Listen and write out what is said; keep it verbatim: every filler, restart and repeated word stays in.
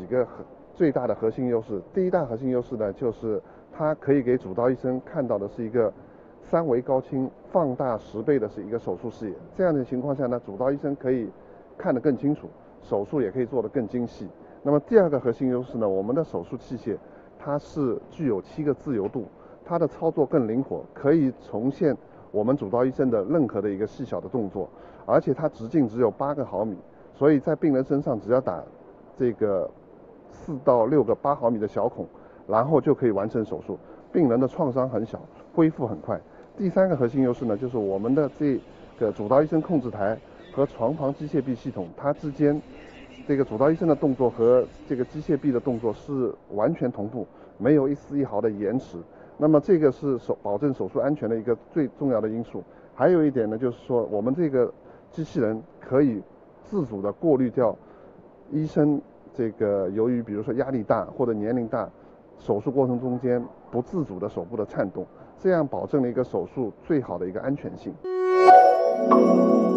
个最大的核心优势。第一大核心优势呢，就是它可以给主刀医生看到的是一个三维高清放大十倍的是一个手术视野。这样的情况下呢，主刀医生可以看得更清楚，手术也可以做得更精细。那么第二个核心优势呢，我们的手术器械它是具有七个自由度，它的操作更灵活，可以重现我们主刀医生的任何的一个细小的动作，而且它直径只有八个毫米，所以在病人身上只要打这个四到六个八毫米的小孔，然后就可以完成手术，病人的创伤很小，恢复很快。第三个核心优势呢，就是我们的这个主刀医生控制台和床旁机械臂系统，它之间这个主刀医生的动作和这个机械臂的动作是完全同步，没有一丝一毫的延迟。那么这个是手保证手术安全的一个最重要的因素。还有一点呢，就是说我们这个机器人可以自主的过滤掉医生这个由于比如说压力大或者年龄大，手术过程中间不自主的手部的颤动，这样保证了一个手术最好的一个安全性。